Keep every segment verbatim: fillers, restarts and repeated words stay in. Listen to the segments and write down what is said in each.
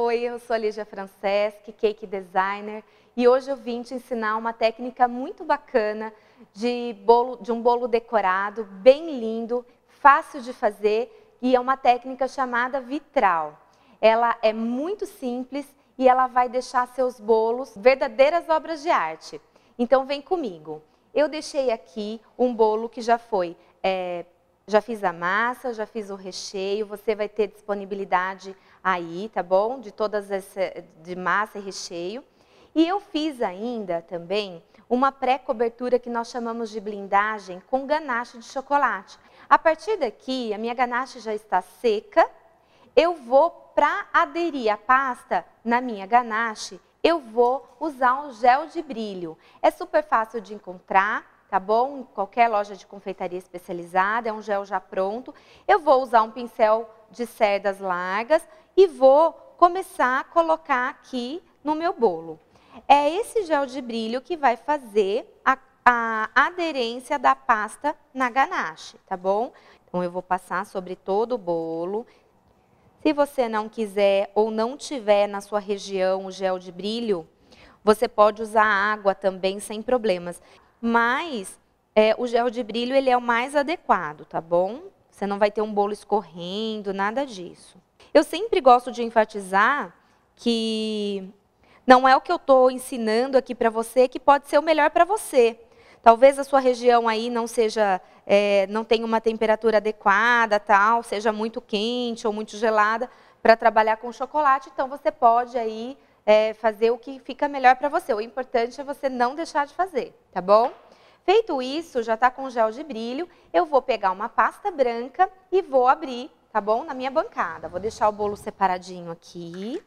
Oi, eu sou a Lígia Franceschi, Cake Designer, e hoje eu vim te ensinar uma técnica muito bacana de, bolo, de um bolo decorado, bem lindo, fácil de fazer, e é uma técnica chamada vitral. Ela é muito simples e ela vai deixar seus bolos verdadeiras obras de arte. Então vem comigo. Eu deixei aqui um bolo que já foi, é, já fiz a massa, já fiz o recheio, você vai ter disponibilidade aí, tá bom? De todas as, de massa e recheio. E eu fiz ainda também uma pré-cobertura que nós chamamos de blindagem com ganache de chocolate. A partir daqui, a minha ganache já está seca. Eu vou, para aderir a pasta na minha ganache, eu vou usar um gel de brilho. É super fácil de encontrar, tá bom? Em qualquer loja de confeitaria especializada, é um gel já pronto. Eu vou usar um pincel de cerdas largas e vou começar a colocar aqui no meu bolo. É esse gel de brilho que vai fazer a, a aderência da pasta na ganache, tá bom? Então eu vou passar sobre todo o bolo. Se você não quiser ou não tiver na sua região o gel de brilho, você pode usar água também sem problemas. Mas é, o gel de brilho ele é o mais adequado, tá bom? Você não vai ter um bolo escorrendo, nada disso. Eu sempre gosto de enfatizar que não é o que eu estou ensinando aqui para você que pode ser o melhor para você. Talvez a sua região aí não seja, é, não tenha uma temperatura adequada, tal, seja muito quente ou muito gelada para trabalhar com chocolate. Então você pode aí é, fazer o que fica melhor para você. O importante é você não deixar de fazer, tá bom? Feito isso, já está com gel de brilho, eu vou pegar uma pasta branca e vou abrir, tá bom? Na minha bancada. Vou deixar o bolo separadinho aqui.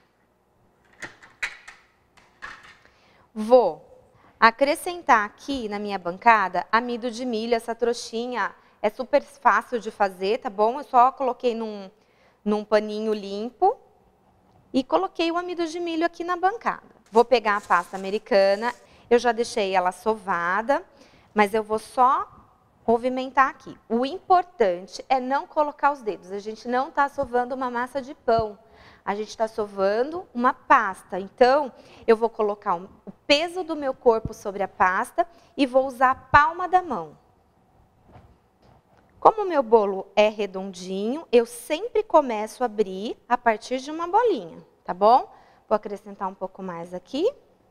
Vou acrescentar aqui na minha bancada amido de milho, essa trouxinha é super fácil de fazer, tá bom? Eu só coloquei num, num paninho limpo e coloquei o amido de milho aqui na bancada. Vou pegar a pasta americana, eu já deixei ela sovada, mas eu vou só movimentar aqui. O importante é não colocar os dedos, a gente não está sovando uma massa de pão. A gente está sovando uma pasta, então eu vou colocar o peso do meu corpo sobre a pasta e vou usar a palma da mão. Como o meu bolo é redondinho, eu sempre começo a abrir a partir de uma bolinha, tá bom? Vou acrescentar um pouco mais aqui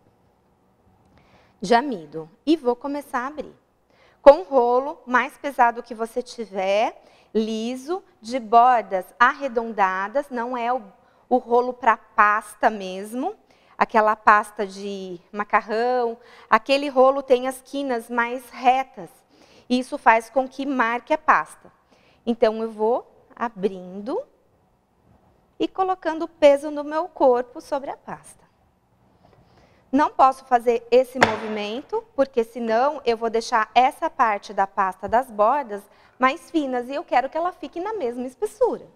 de amido e vou começar a abrir. Com o rolo mais pesado que você tiver, liso, de bordas arredondadas, não é o o rolo para pasta mesmo, aquela pasta de macarrão, aquele rolo tem as quinas mais retas, e isso faz com que marque a pasta. Então eu vou abrindo e colocando o peso do meu corpo sobre a pasta. Não posso fazer esse movimento, porque senão eu vou deixar essa parte da pasta das bordas mais finas, e eu quero que ela fique na mesma espessura.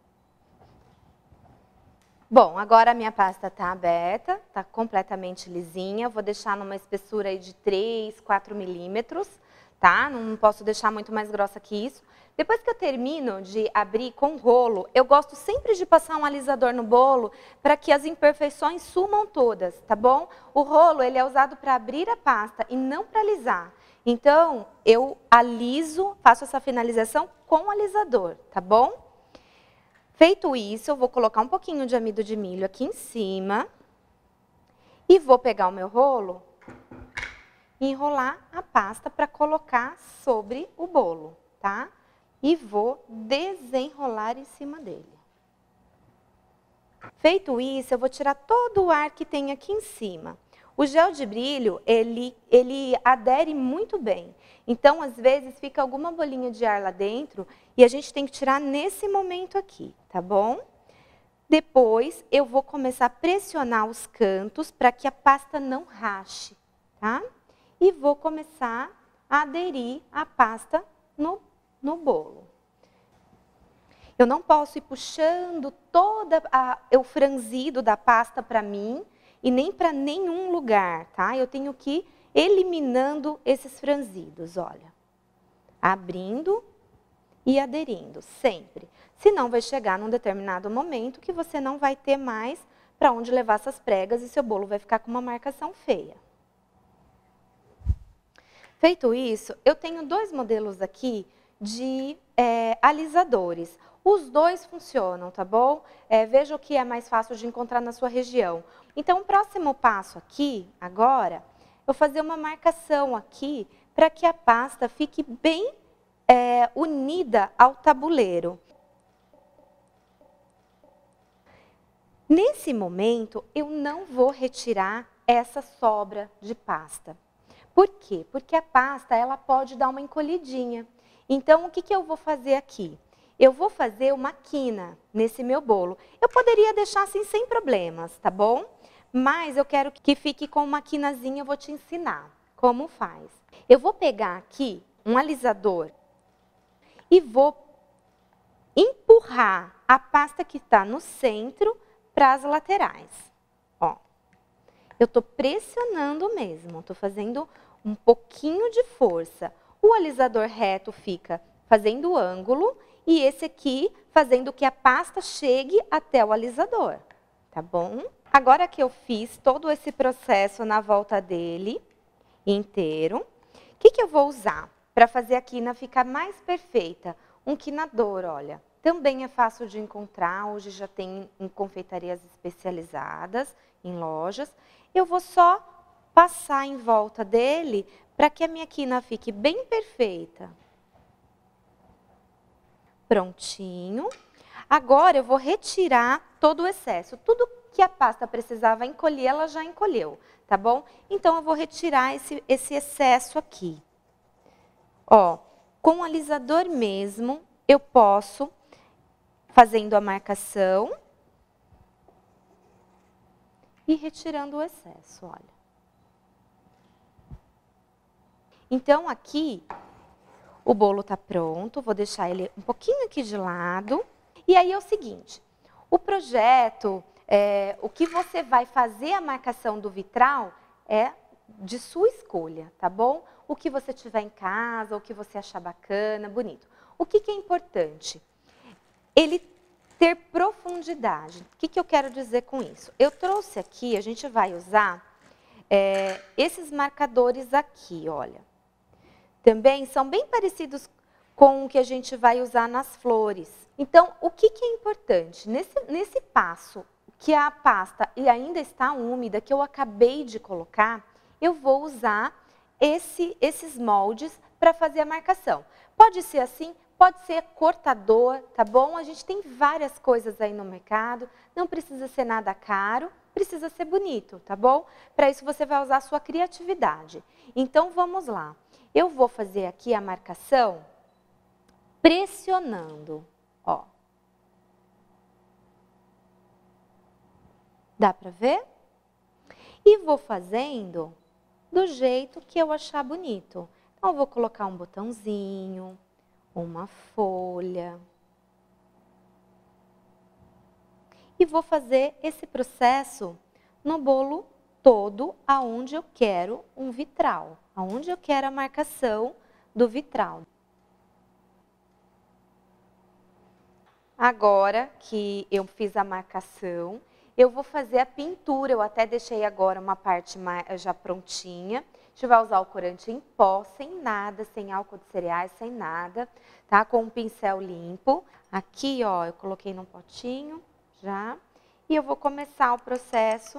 Bom, agora a minha pasta está aberta, está completamente lisinha. Vou deixar numa espessura aí de três, quatro milímetros, tá? Não posso deixar muito mais grossa que isso. Depois que eu termino de abrir com o rolo, eu gosto sempre de passar um alisador no bolo para que as imperfeições sumam todas, tá bom? O rolo ele é usado para abrir a pasta e não para alisar. Então, eu aliso, faço essa finalização com o alisador, tá bom? Feito isso, eu vou colocar um pouquinho de amido de milho aqui em cima e vou pegar o meu rolo e enrolar a pasta para colocar sobre o bolo, tá? E vou desenrolar em cima dele. Feito isso, eu vou tirar todo o ar que tem aqui em cima. O gel de brilho, ele, ele adere muito bem. Então, às vezes, fica alguma bolinha de ar lá dentro e a gente tem que tirar nesse momento aqui, tá bom? Depois, eu vou começar a pressionar os cantos para que a pasta não rache, tá? E vou começar a aderir a pasta no, no bolo. Eu não posso ir puxando todo o franzido da pasta para mim, e nem para nenhum lugar, tá? Eu tenho que ir eliminando esses franzidos, olha. Abrindo e aderindo, sempre. Senão vai chegar num determinado momento que você não vai ter mais para onde levar essas pregas e seu bolo vai ficar com uma marcação feia. Feito isso, eu tenho dois modelos aqui de é, alisadores. Os dois funcionam, tá bom? É, veja o que é mais fácil de encontrar na sua região. Então, o próximo passo aqui, agora, eu vou fazer uma marcação aqui para que a pasta fique bem é, unida ao tabuleiro. Nesse momento, eu não vou retirar essa sobra de pasta. Por quê? Porque a pasta ela pode dar uma encolhidinha. Então, o que, que eu vou fazer aqui? Eu vou fazer uma quina nesse meu bolo. Eu poderia deixar assim sem problemas, tá bom? Mas eu quero que fique com uma quinazinha, eu vou te ensinar como faz. Eu vou pegar aqui um alisador e vou empurrar a pasta que está no centro para as laterais. Ó, eu estou pressionando mesmo, estou fazendo um pouquinho de força. O alisador reto fica fazendo ângulo e esse aqui fazendo que a pasta chegue até o alisador, tá bom? Agora que eu fiz todo esse processo na volta dele inteiro, o que, que eu vou usar para fazer a quina ficar mais perfeita? Um quinador, olha. Também é fácil de encontrar, hoje já tem em confeitarias especializadas, em lojas. Eu vou só passar em volta dele para que a minha quina fique bem perfeita. Prontinho. Agora eu vou retirar todo o excesso. Tudo que a pasta precisava encolher, ela já encolheu, tá bom? Então eu vou retirar esse, esse excesso aqui. Ó, com o alisador mesmo, eu posso... fazendo a marcação e retirando o excesso, olha. Então, aqui, o bolo está pronto, vou deixar ele um pouquinho aqui de lado. E aí é o seguinte, o projeto, é, o que você vai fazer a marcação do vitral é de sua escolha, tá bom? O que você tiver em casa, o que você achar bacana, bonito. O que, que é importante? Ele ter profundidade. O que, que eu quero dizer com isso? Eu trouxe aqui, a gente vai usar é, esses marcadores aqui, olha. Também são bem parecidos com o que a gente vai usar nas flores. Então, o que, que é importante? Nesse, nesse passo que a pasta ainda está úmida, que eu acabei de colocar, eu vou usar esse, esses moldes para fazer a marcação. Pode ser assim, pode ser cortador, tá bom? A gente tem várias coisas aí no mercado, não precisa ser nada caro, precisa ser bonito, tá bom? Para isso você vai usar a sua criatividade. Então, vamos lá. Eu vou fazer aqui a marcação pressionando, ó. Dá para ver? E vou fazendo do jeito que eu achar bonito. Então, eu vou colocar um botãozinho, uma folha. E vou fazer esse processo no bolo todo, aonde eu quero um vitral, aonde eu quero a marcação do vitral. Agora que eu fiz a marcação, eu vou fazer a pintura. Eu até deixei agora uma parte já prontinha. A gente vai usar o corante em pó, sem nada, sem álcool de cereais, sem nada, tá? Com um pincel limpo. Aqui, ó, eu coloquei num potinho já. E eu vou começar o processo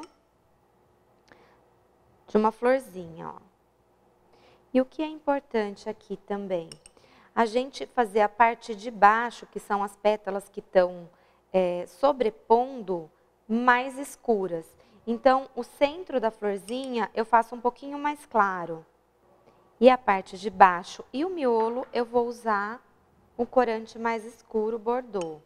de uma florzinha, ó. E o que é importante aqui também? A gente fazer a parte de baixo, que são as pétalas que estão é, sobrepondo, mais escuras. Então, o centro da florzinha eu faço um pouquinho mais claro. E a parte de baixo e o miolo eu vou usar um corante mais escuro, bordô.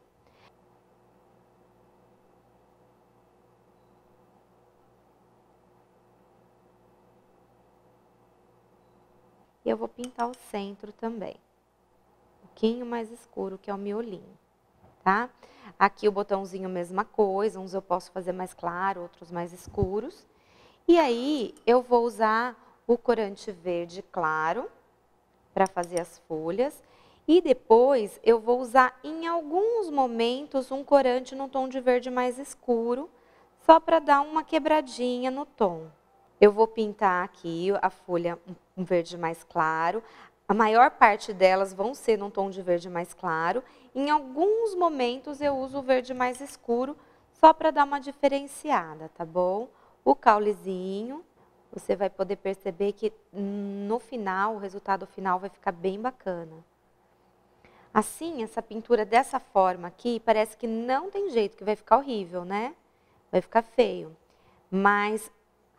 E eu vou pintar o centro também. Um pouquinho mais escuro, que é o miolinho, tá? Aqui o botãozinho, mesma coisa, uns eu posso fazer mais claro, outros mais escuros. E aí, eu vou usar o corante verde claro para fazer as folhas. E depois eu vou usar em alguns momentos um corante num tom de verde mais escuro, só para dar uma quebradinha no tom. Eu vou pintar aqui a folha um verde mais claro. A maior parte delas vão ser num tom de verde mais claro. Em alguns momentos eu uso o verde mais escuro, só para dar uma diferenciada, tá bom? O caulezinho, você vai poder perceber que no final, o resultado final vai ficar bem bacana. Assim, essa pintura dessa forma aqui, parece que não tem jeito, que vai ficar horrível, né? Vai ficar feio. Mas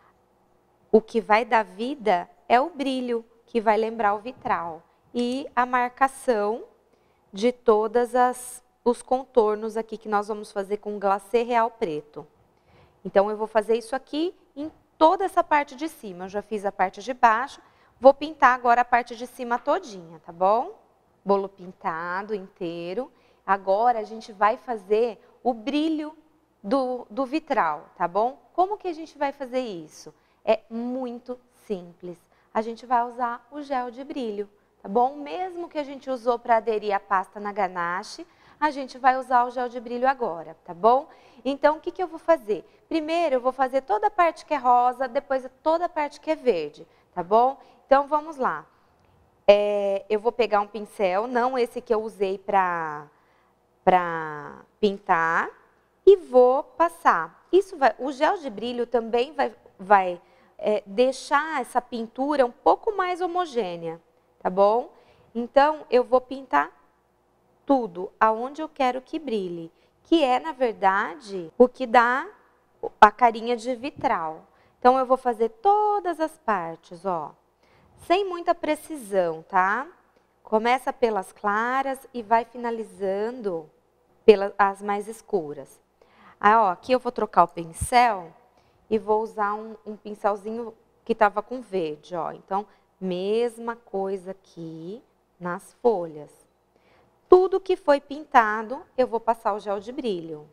o que vai dar vida é o brilho, que vai lembrar o vitral. E a marcação de todas as os contornos aqui que nós vamos fazer com glacê real preto. Então, eu vou fazer isso aqui em toda essa parte de cima. Eu já fiz a parte de baixo, vou pintar agora a parte de cima todinha, tá bom? Bolo pintado inteiro. Agora, a gente vai fazer o brilho do, do vitral, tá bom? Como que a gente vai fazer isso? É muito simples. A gente vai usar o gel de brilho, tá bom? Mesmo que a gente usou para aderir a pasta na ganache, a gente vai usar o gel de brilho agora, tá bom? Então, o que que eu vou fazer? Primeiro, eu vou fazer toda a parte que é rosa, depois toda a parte que é verde, tá bom? Então, vamos lá. É, eu vou pegar um pincel, não esse que eu usei para para pintar, e vou passar. Isso vai, o gel de brilho também vai, vai é, deixar essa pintura um pouco mais homogênea, tá bom? Então, eu vou pintar tudo aonde eu quero que brilhe, que é, na verdade, o que dá a carinha de vitral. Então, eu vou fazer todas as partes, ó, sem muita precisão, tá? Começa pelas claras e vai finalizando pelas mais escuras. Aí, ó, aqui eu vou trocar o pincel e vou usar um, um pincelzinho que estava com verde, ó. Então, mesma coisa aqui nas folhas. Tudo que foi pintado, eu vou passar o gel de brilho.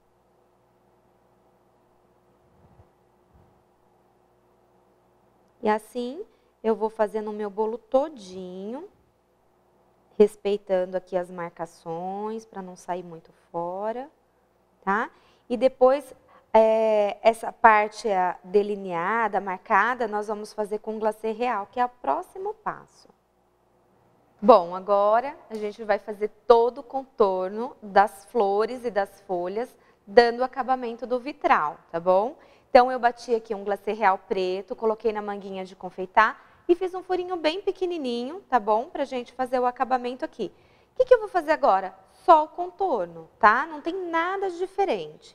E assim, eu vou fazendo o meu bolo todinho, respeitando aqui as marcações, para não sair muito fora, tá? E depois, é, essa parte delineada, marcada, nós vamos fazer com glacê real, que é o próximo passo. Bom, agora a gente vai fazer todo o contorno das flores e das folhas, dando o acabamento do vitral, tá bom? Então, eu bati aqui um glacê real preto, coloquei na manguinha de confeitar e fiz um furinho bem pequenininho, tá bom? Pra gente fazer o acabamento aqui. O que que eu vou fazer agora? Só o contorno, tá? Não tem nada de diferente.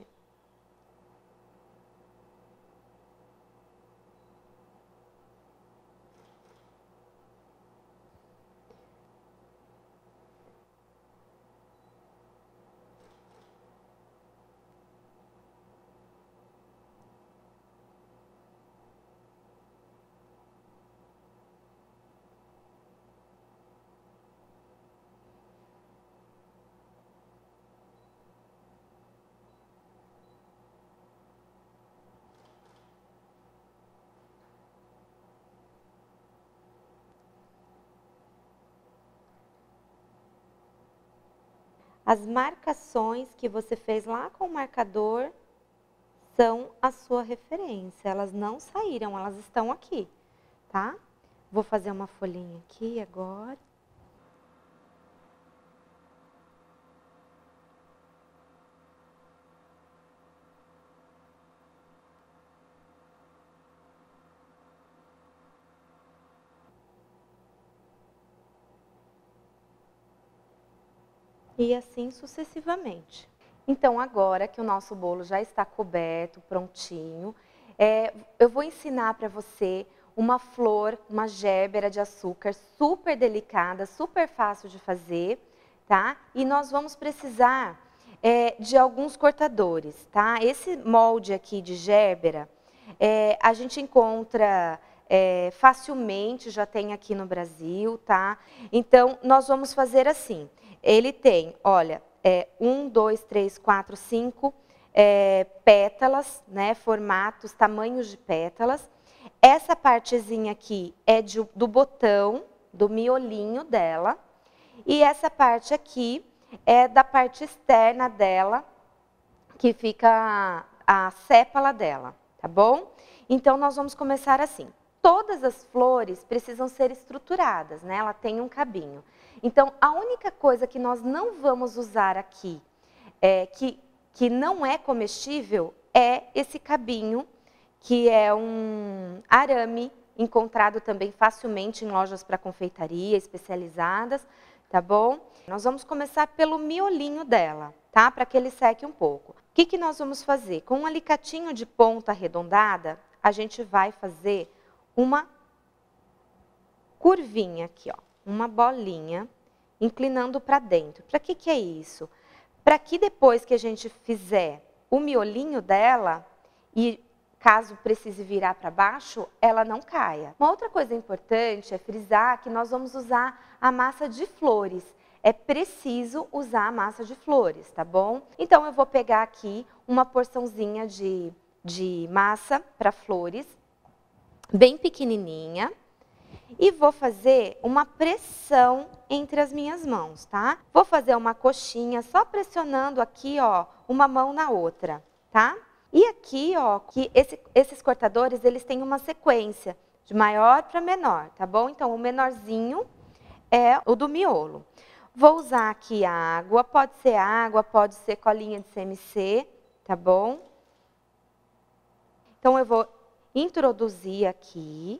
As marcações que você fez lá com o marcador são a sua referência. Elas não saíram, elas estão aqui, tá? Vou fazer uma folhinha aqui agora. E assim sucessivamente. Então, agora que o nosso bolo já está coberto, prontinho, é, eu vou ensinar para você uma flor, uma gébera de açúcar super delicada, super fácil de fazer, tá? E nós vamos precisar é, de alguns cortadores, tá? Esse molde aqui de gébera, é, a gente encontra é, facilmente, já tem aqui no Brasil, tá? Então, nós vamos fazer assim. Ele tem, olha, é, um, dois, três, quatro, cinco é, pétalas, né, formatos, tamanhos de pétalas. Essa partezinha aqui é de, do botão, do miolinho dela. E essa parte aqui é da parte externa dela, que fica a sépala dela, tá bom? Então, nós vamos começar assim. Todas as flores precisam ser estruturadas, né? Ela tem um cabinho. Então, a única coisa que nós não vamos usar aqui, é, que, que não é comestível, é esse cabinho, que é um arame, encontrado também facilmente em lojas para confeitaria especializadas, tá bom? Nós vamos começar pelo miolinho dela, tá? Para que ele seque um pouco. O que, que nós vamos fazer? Com um alicatinho de ponta arredondada, a gente vai fazer uma curvinha aqui, ó, uma bolinha, inclinando para dentro. Para que, que é isso? Para que depois que a gente fizer o miolinho dela, e caso precise virar para baixo, ela não caia. Uma outra coisa importante é frisar que nós vamos usar a massa de flores. É preciso usar a massa de flores, tá bom? Então, eu vou pegar aqui uma porçãozinha de, de massa para flores, bem pequenininha, e vou fazer uma pressão entre as minhas mãos, tá? Vou fazer uma coxinha só pressionando aqui, ó, uma mão na outra, tá? E aqui, ó, que esse, esses cortadores, eles têm uma sequência de maior para menor, tá bom? Então, o menorzinho é o do miolo. Vou usar aqui a água, pode ser água, pode ser colinha de C M C, tá bom? Então, eu vou introduzir aqui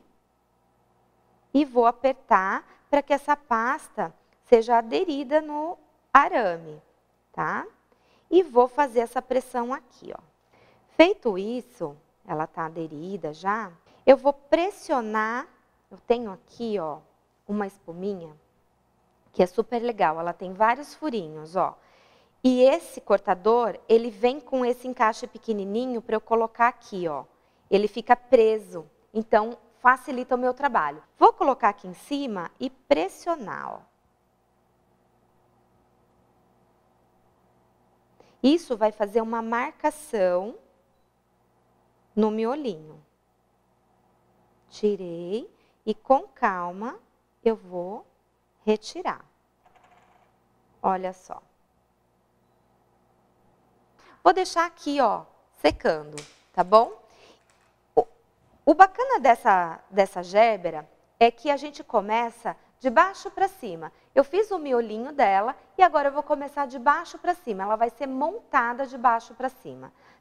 e vou apertar para que essa pasta seja aderida no arame, tá? E vou fazer essa pressão aqui, ó. Feito isso, ela tá aderida já, eu vou pressionar, eu tenho aqui, ó, uma espuminha, que é super legal, ela tem vários furinhos, ó. E esse cortador, ele vem com esse encaixe pequenininho para eu colocar aqui, ó. Ele fica preso, então facilita o meu trabalho. Vou colocar aqui em cima e pressionar, ó. Isso vai fazer uma marcação no miolinho. Tirei e com calma eu vou retirar. Olha só. Vou deixar aqui, ó, secando, tá bom? O, o bacana dessa, dessa gébera é que a gente começa de baixo para cima. Eu fiz o miolinho dela e agora eu vou começar de baixo para cima. Ela vai ser montada de baixo para cima,